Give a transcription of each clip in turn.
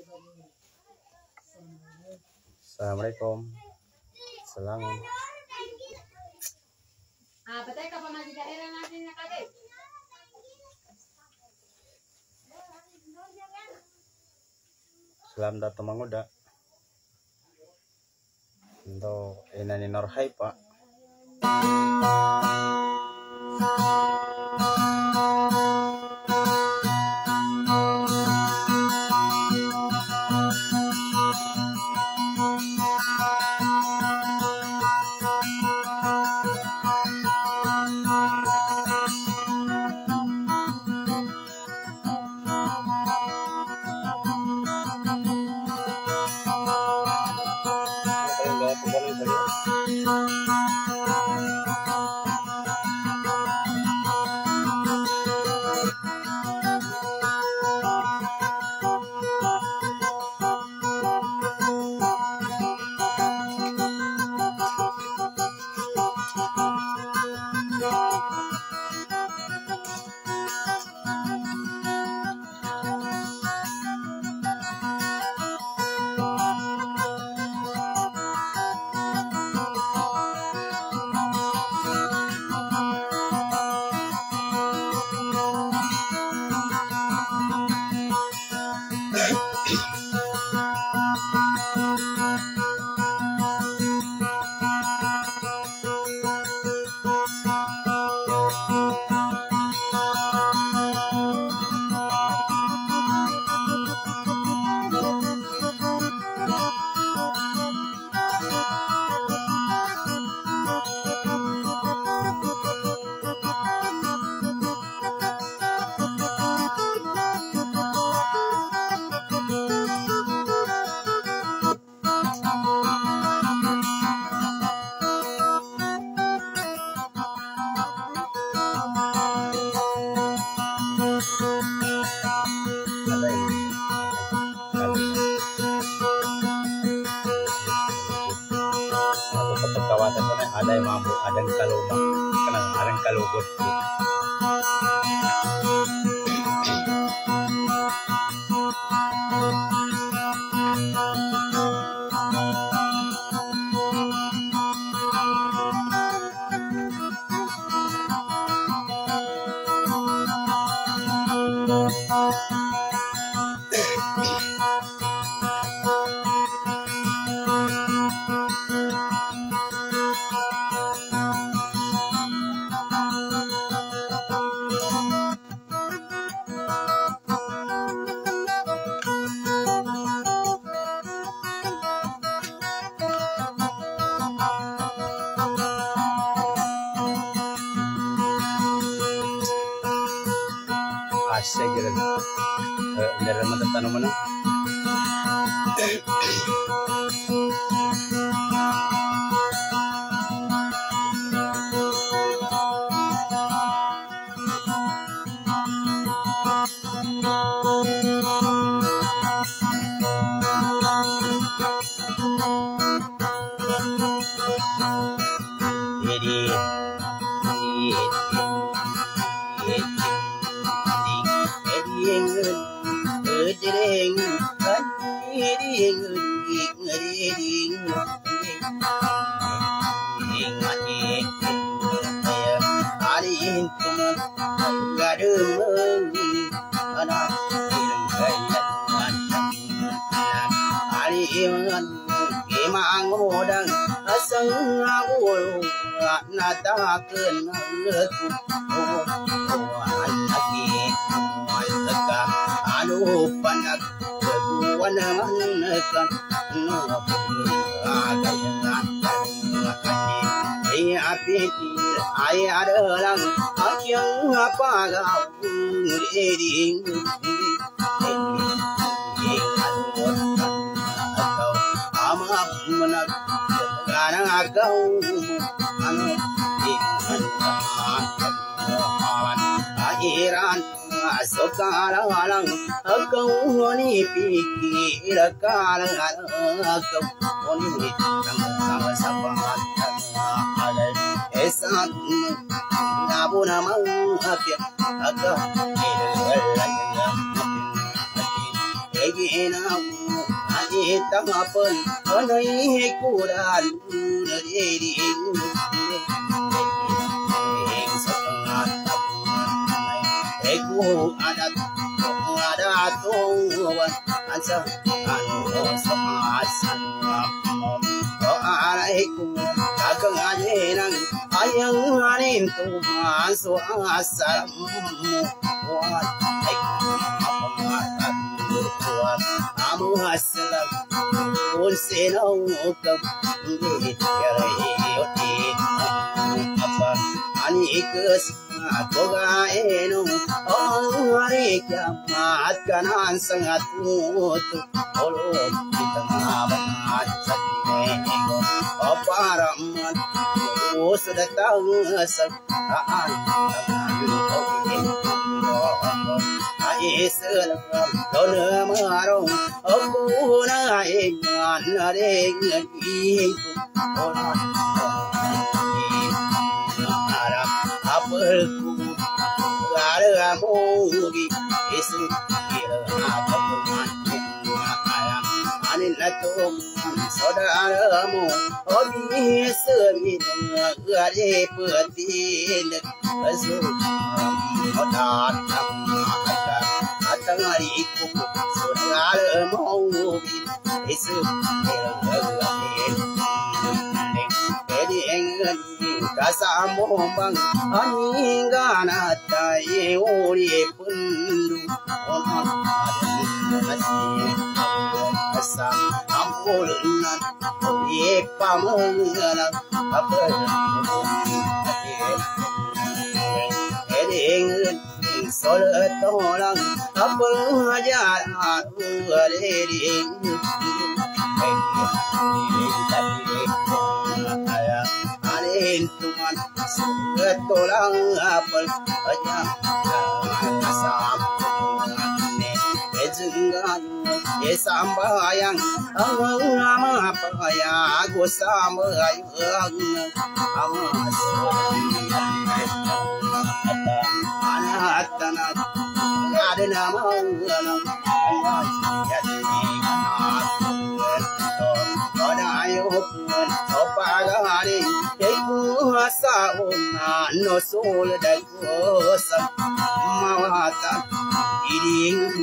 Assalamualaikum. Salam. Patay ka pa man sa daerah natin na kagay. Salam datang manguda. Untuk inani Norhai Pak. Kawasan sana ada yang mampu, ada yang kaluma, kenang ada yang kalubut. Asik gitu. Dari mana tanaman? Sekarang kau ni pikir kalang kau ni sama sama ada esak nabu nama apa agak na ani tapon anai kuran deri Ego adat tuan ansa anu samasan alaikum kakang ajenan ayang anin tuhan so asalamu waalaikumsalam tuan amu assalam pun senokam yari apa ani kes Toga eno hari kiamat kanan sangat mutu olom kita ngabat nego oparaman sudah tahu sekaan Aisyah dona marong aku na ingan dengan itu apelku ada mogi isu kira apa bermain ayam anin atom saudaramu obi semit gade petin azur odat atang hariku saudaramu mogi isu kira kasamombang aningana tai ori pundu onan asa ampulna ye pamangala apel edeng solatolang apel hajar aduaring Tuhan setolang apel aja asam ejungan esambayang ama paya gosambayang amas anatana ada nama Opagari, Eku Hasauna, no soul that goes Mawata, eating.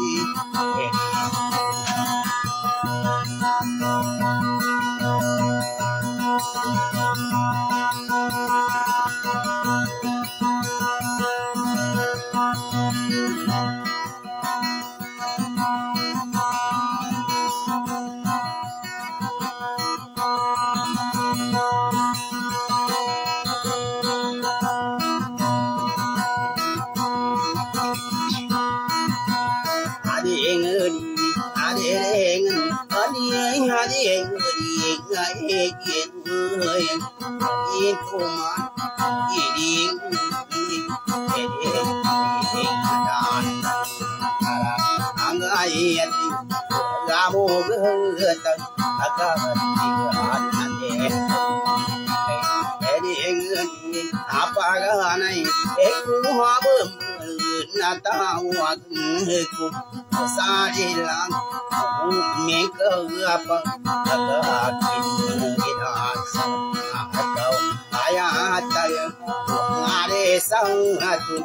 Apaganai eku habem natawat eku sadilang mengke apa agakin idasa atau ayat ayat ngade sangatun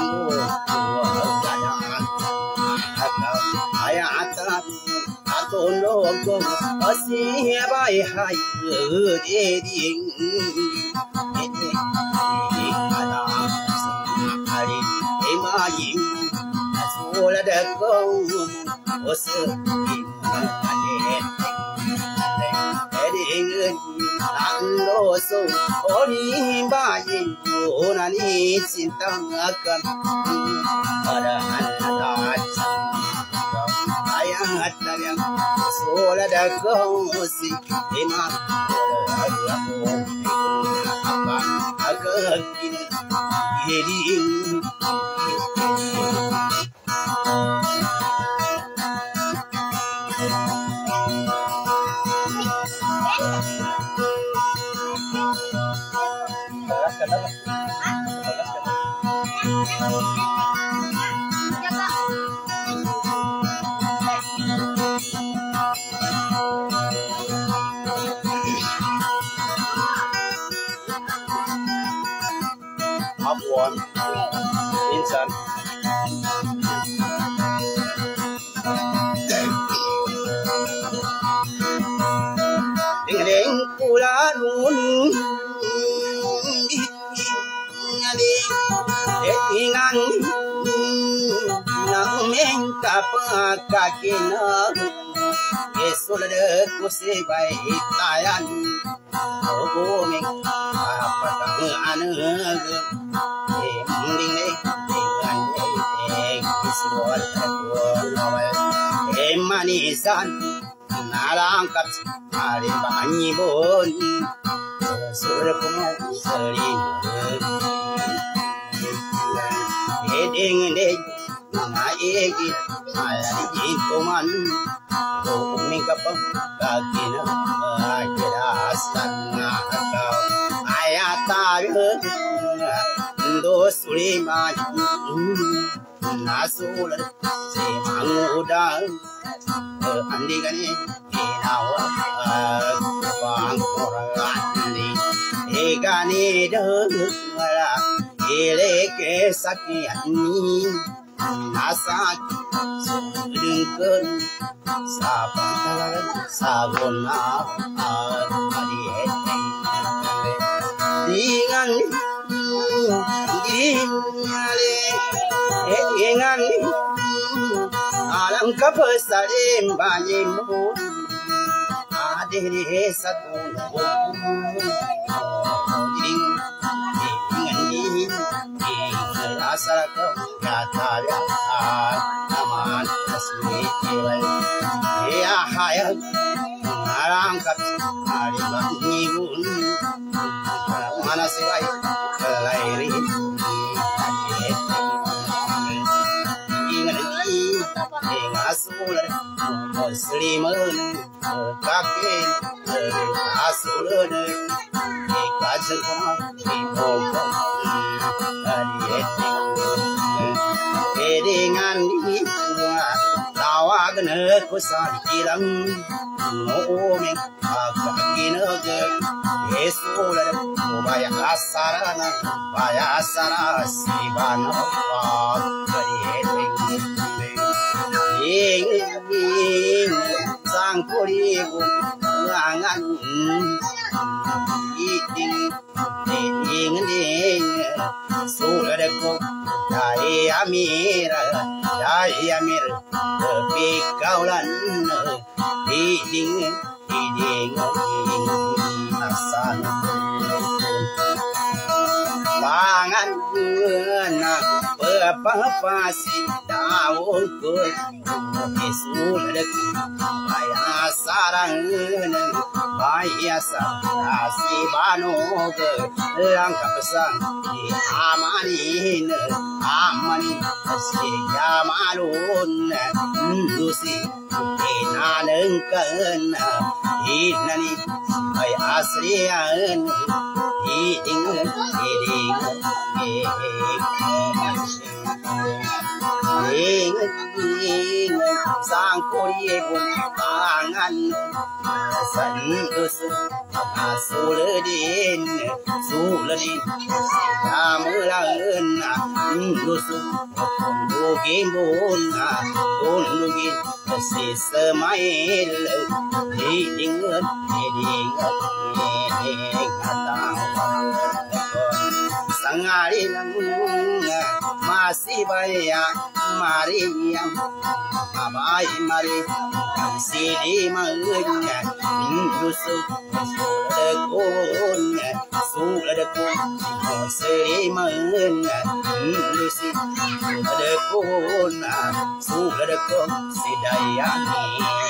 gadang atau ayat atau logo masih baik hai geding Sola da kau osu eding ando so ori bayi onani cinta akan ada ayat yang sola da kau si emak aku apa agak ini eding buồn insan ding pula nun đi ingan nang men kapa kakina Yesul de kusi bai tayan ogo ming apa tang anu mending ne dengan Yesul nawal manisan narangkap hari banyi bon surkumu sering eding ding egi ala di kuman kuming kapag kakina kirasan nakakaw ayatayo dos lima nasulat si mangudang andi gani inawa bang orang egani dengala ileke sakiani nasak sudengkeun sapantaran sagona adiete dengan dinyale dengan alam kapasalim banyimu adere satu asal kau kata dia aman asli kewal ya hayat arangkat hari bangun mana siwai kelairi ingat asulan muslimun kakek asulan kajen kuma ibu dengan tawa gene kusan ilang ngomeng agakina ge Yesul mubaya asarana baya asara sibana ing sang kurigu ngangan iting ding suladeko dai amir tepi kaulan ding nasan pangan pepapasi daun kut Yesuladeko baya sarang baya sarasi banog langkah pesang di amanin si jamalun dusi inanengken inani ay asrian iding sang kurigun pangan sanus suledin kamulan dusu tundugimbun tundugin si semail hiding sangarin masih banyak Mariam abai mari sini mangnya Yusuf suladekun sini mangnya Yusuf suladekun sidayani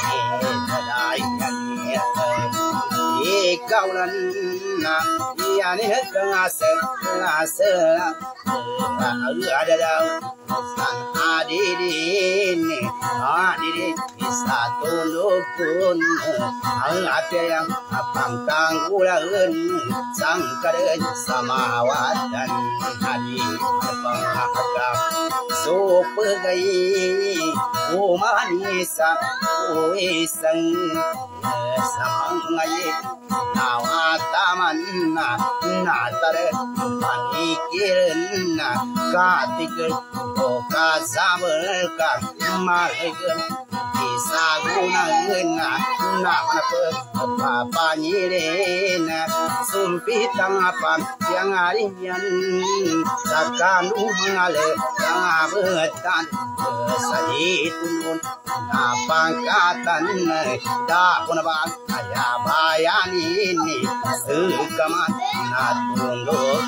kaulan na yani ngasel ada san adidin satu dukun apa yang pangkang ulang sangkaran samawatan hari pengakam supegai umanisa uisang samangai nawataman natare panikiran katikal okazabelka marikal isagunan namana papanyirena sumpitang apam yang arian sakanu mangale tangabetan sayitun napangkatan dapun bang ayabayan ini sekaman natunduk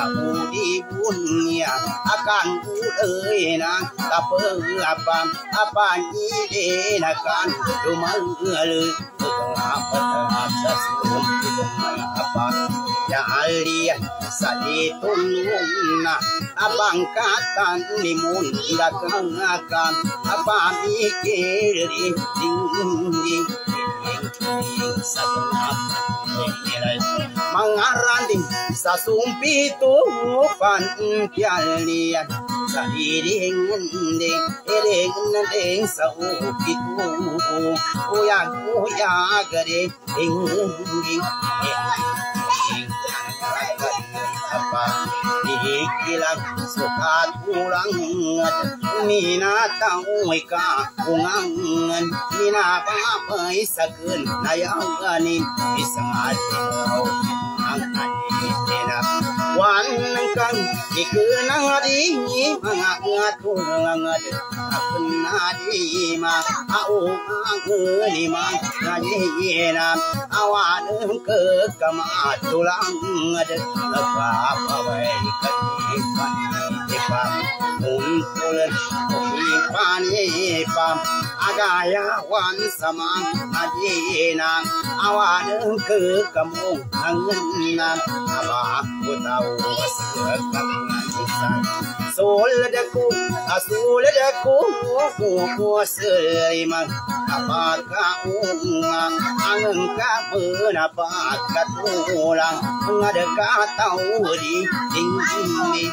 อูดีบุญเนี่ยอาการอูเอ้ยนะตะเปิงอาปามอาปานอีเดนะการดูมาเลยอาปะอาสะสุมที่ตรงอาปาอย่าเลียสะดีตุนนะอาบังกาตันนิมุนดักอาการอาปามีเกลีดิงดิงสัตนาmangaranding sa sumpitu pan pialian sa ding sa upitu uya gade ding apa dikilang sukat ulang mina tau ka ungangan mina pa pai sakun nayanganin isang adlaw ang aninap wan kang ikunang adingi mga ngatungang akun nadima au ang lima ngayena awan ke kamatulang nagpapaway kanipan ipam untulan ipanipam agayawan samang adina awan ke kamung angan abaku tahu asal soladaku kuasaiman apakah ungang angka benapa katulang ngadeka tahu di tinggi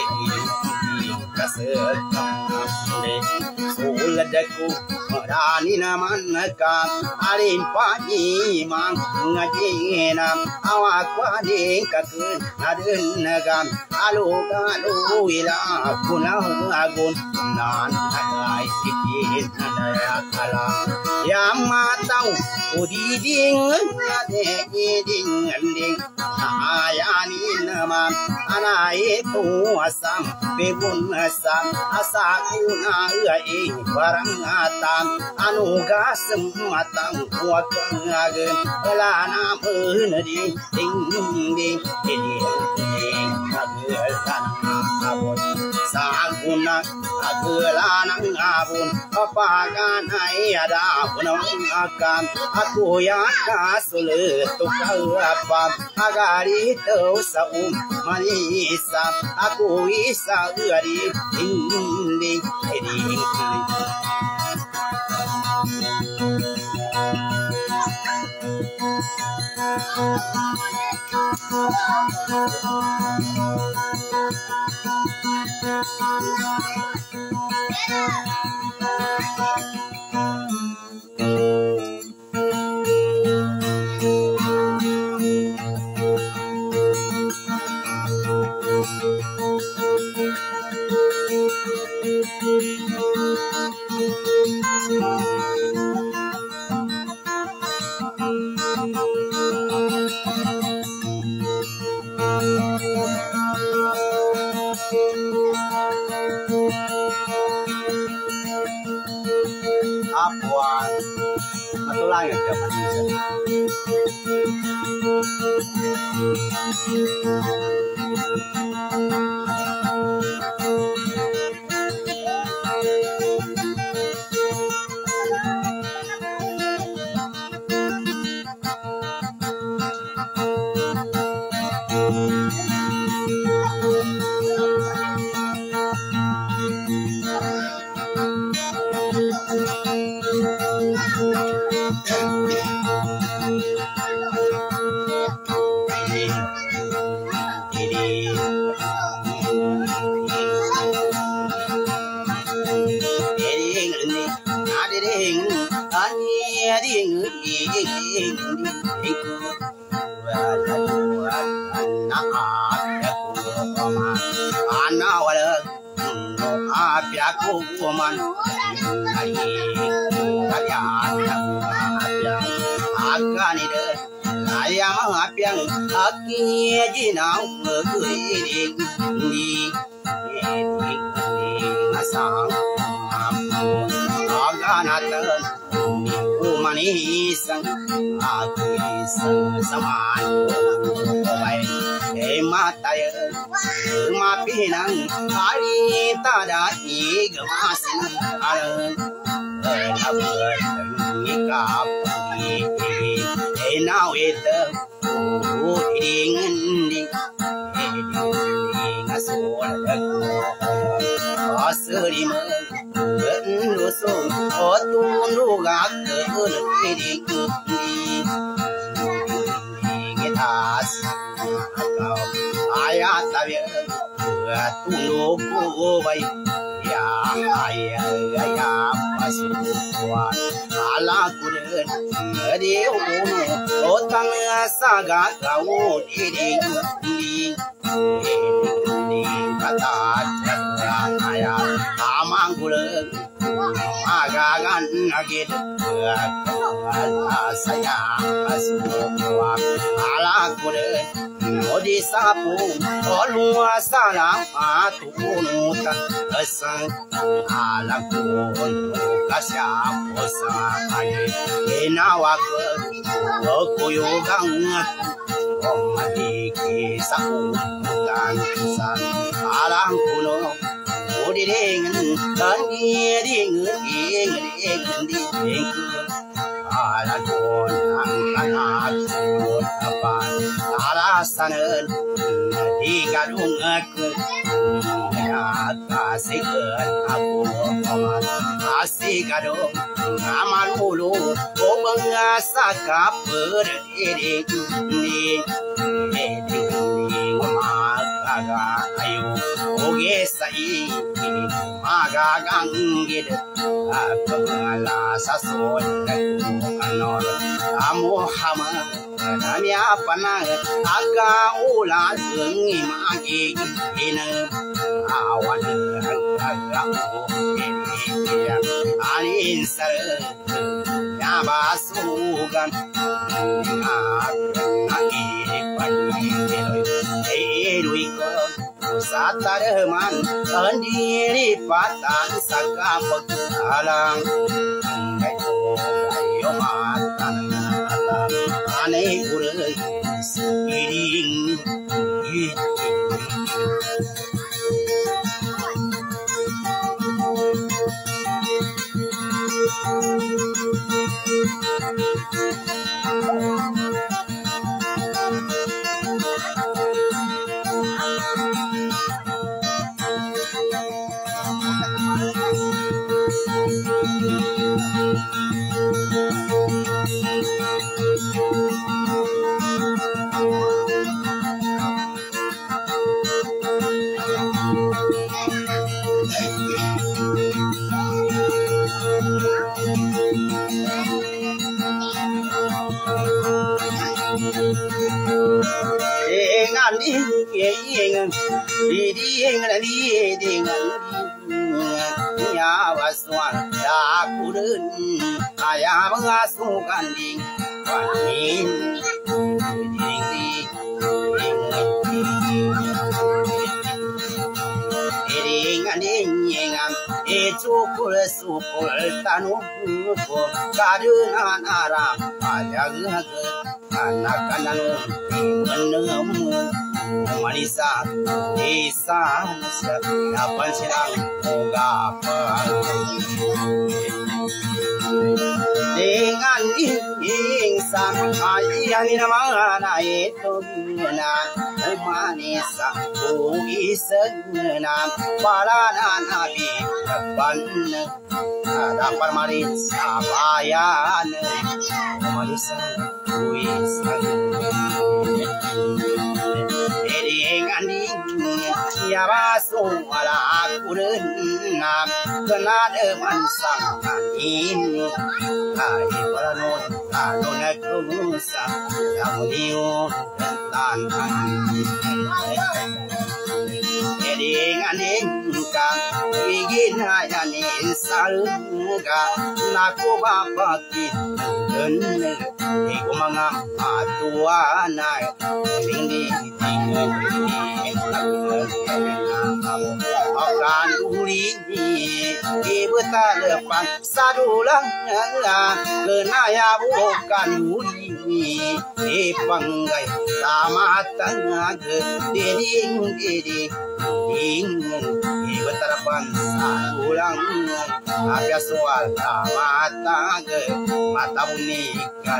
kasekam soladaku rani namanaka alimpani mang ngajena awak wading kakun adunagam alu ila kunau agun nan agai sikit nadaya kala yang matau udiding ade ding ding ayani nama anai tu asam bebun asam asakuna ai barang atam anugas matang kuakangagen lana penadi ding ding ding kagelan abon saguna agelanang abon apagan ai ada punang akan aku ya kasule tukau apa agari tau saum manisa aku isa gari ding ding ding apuan matulang ya Isang aku isang samaan ko bay ma tayo mapinang hari tada igmasin alang labuan ikap enawit udingin di ngasodak asrima lusung otun lugak keuding tas kau ayat tabi tunggu kubai ya ya pasuan ala kuden dia unu otang saga kau ding kata ayat amang kulen agagan agit saya pasuan ala kuden odi sapu olua salam atunutan asang ala kun kasya posa aye enawak koyogang omadi kisakutan san alang kuno odi dengan ding ala don anak apa alasan di gadung aku kasih aku kasih gadung amal ulu obengasa kaper ini maka ayo oge sai magagang gid apala sason kanor amuhama namya panang aga ula sungi magi ina awan aga anin sar ya basugan nagi pani Sataraman andiri patan sakapag alang kayo matan anay uray iring Yawaswan dakuren kaya mengasukan ding wanin ding cukul tanu kaduna nara ayag anak-anak menemu Manisa Isa dapat silang mengapa dengan ingsan ayah ni nama itu na Manisa uisena balana nabi depan dapat Manisa bayan Manisa uisena Yabasu ala kurna kena deman sangkain hai paranon kanona kumusa yang diu tantan dengan engkang ingin hanya salunga naku bapaki bener iku mangatuana tinggi akan uli ibu ta lepan sadulang kenaya bukan budi panggai tamatan dinding dinding betarapan sadulang abia soal mata mata unikan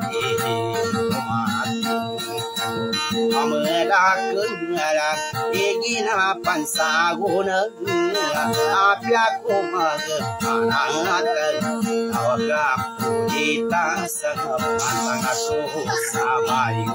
Amelakeun igina pansaguna apia kumageun anateun awak pudita sangapan aku sabayu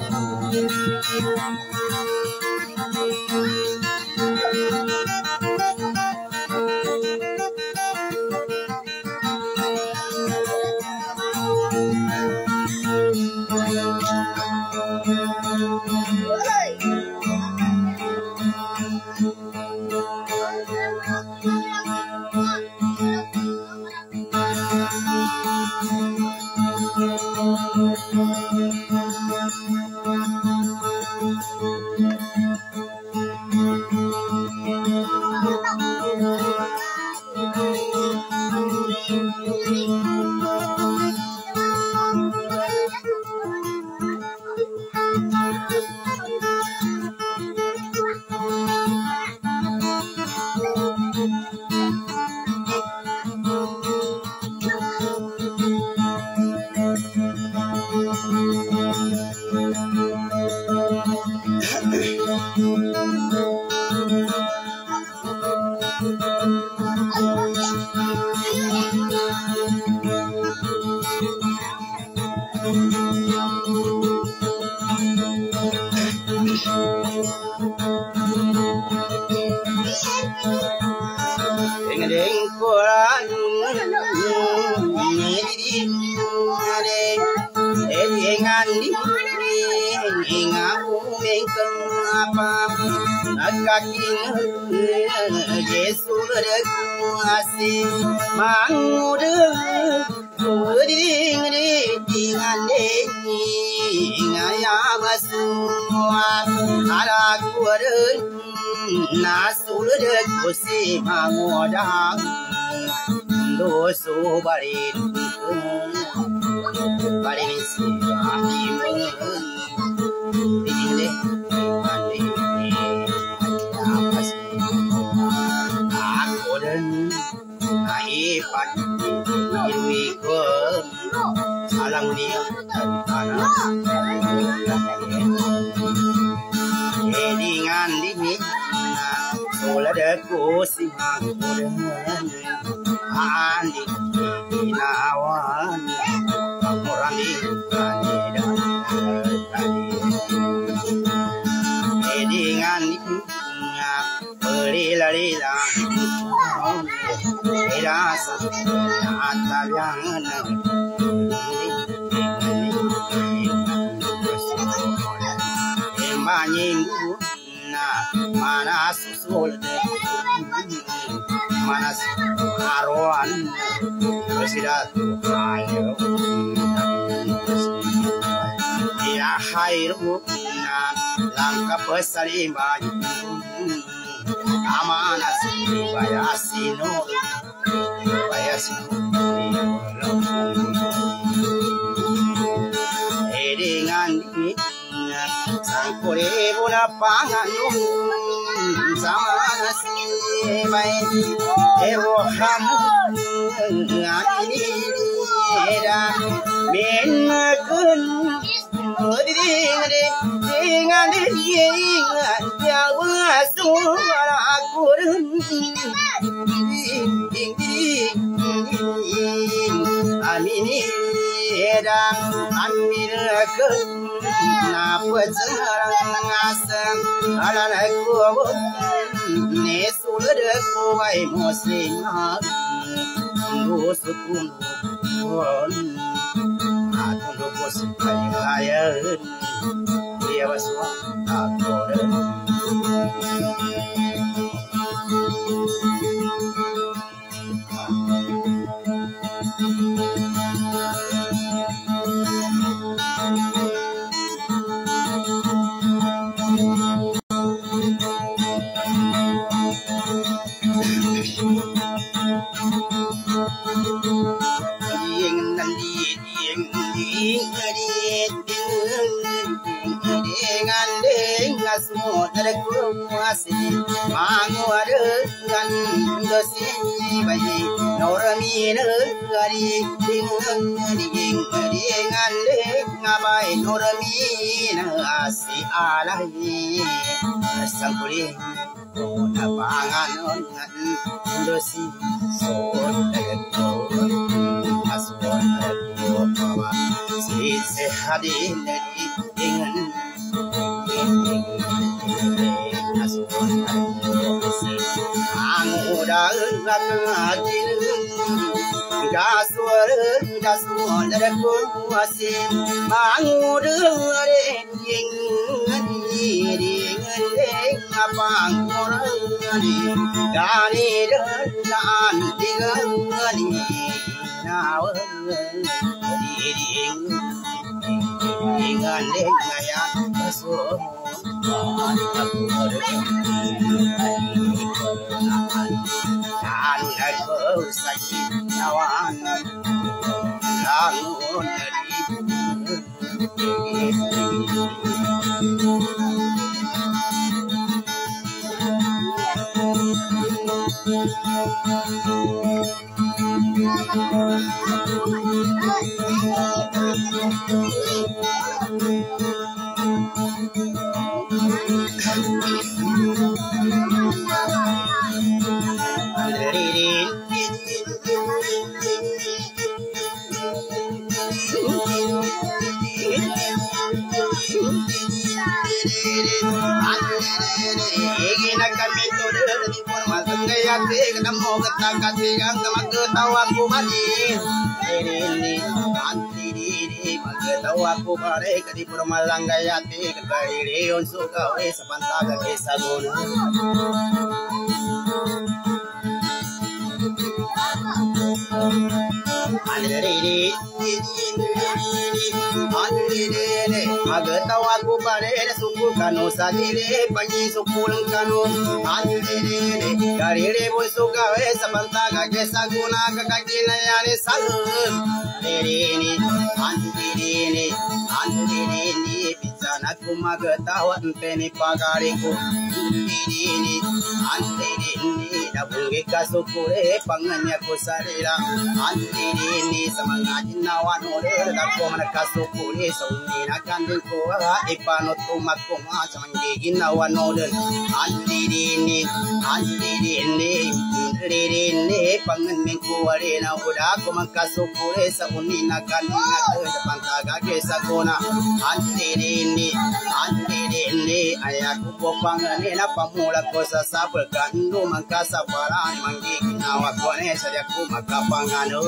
semua terkuasi manguadegan dosi bayi noramina gari dengan ngabai noramina asi alai sangkuri na panganon dosi son terko asuan terko si sehadin dari dengan asuan terko si angudan ngajin dasur terko si mangudare dengan apang orangani dani dan digani nawan dengan dengaya kasur aku dan aku sakit nawan langun ketemu ketakat yang sama ketawa aku mati ini anti diri ketawa aku bare di Purmalang gayati kedari unsur gawe sepantaga desa gunung magetawa ku bare suku kanu sadire panyi sukul kanu andire garire boy sugawe sabantaga kesa guna kakakina yani salun ini andire bijana ku magetawa empeni pagariku ini andire dabunge kasukure panganya ku sarira andire samangajin nawan ore dakko man kasukure saunina kandil ko ipano tumakko ma samangigin nawan ore andire pangan ku are na uda ko man kasukure saunina kandil pantaga kesa kona andire ayaku popangane na pamula ko sa sapul kando man kasaparan manggigin nawa ko ne sa yaku makapangano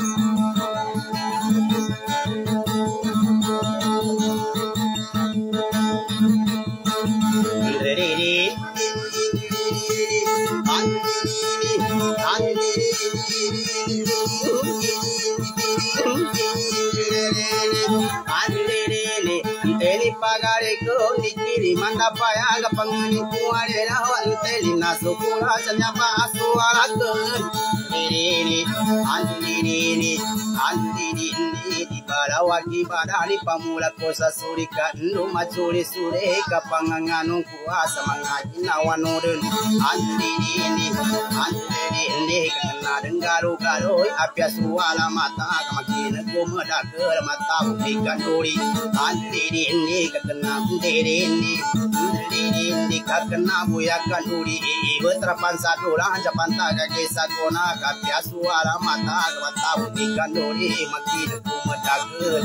manda paya pangani kuare rawan teli nasukura sanyapa asuarakeun andiri di barawaki badani pamula kosa surika ndu macuri sure kapanganganung kuasa mangaji nawanureun andiri kana denggaru-garu apia suala mata kamakina kumadakeun mata bukan duri andiri kana ndiri kakena buyakan duri betrapan saduran japantaga kesa kona kapia suara mata mata bukan duri makin kumadakeun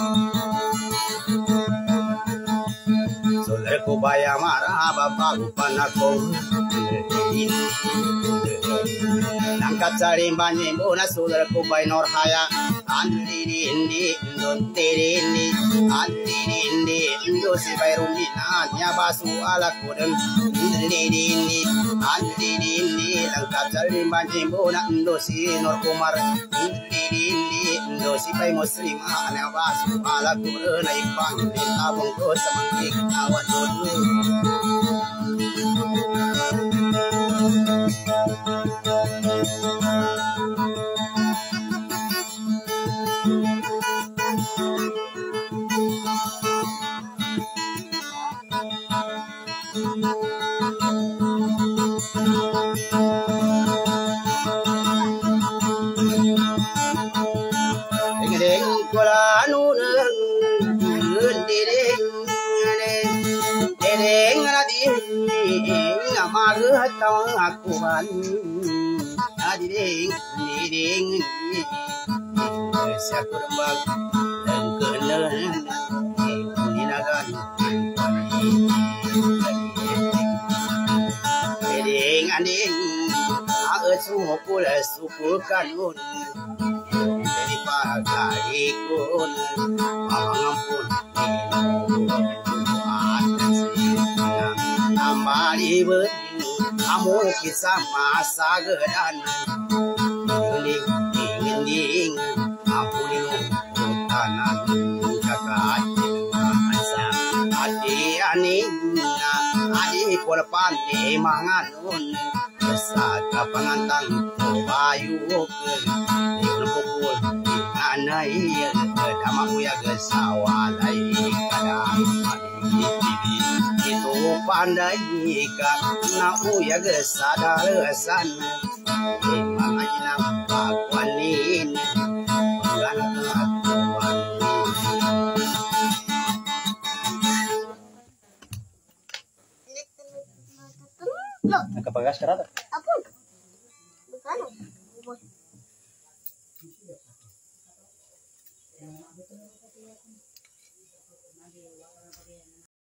solerku baya marah bapak upanako nangkat cari banyak bona solerku bay norhaya andiri Indo si bayrumina nya basu ala kudem andiri langkap cari banyak bona Indo si nor kumar Indo si bay muslimah nya basu ala kudem na ipang tabung ko sa mangkik awat dulu Akuan ading niding sakurmbang dan kenen ninagan niding anding suku kanun dari pagayikun pangampun ambalibet Amo kisah masa gedan ding ampun tanan kakak asa adi aning adi korban di manganun saka pangantang bayu ke pukul anai dama uya gesawalai kada itu pandai ka na uya gesadaresan mangajina bakwanin Nakapagas ka rata? Apo. Bukan.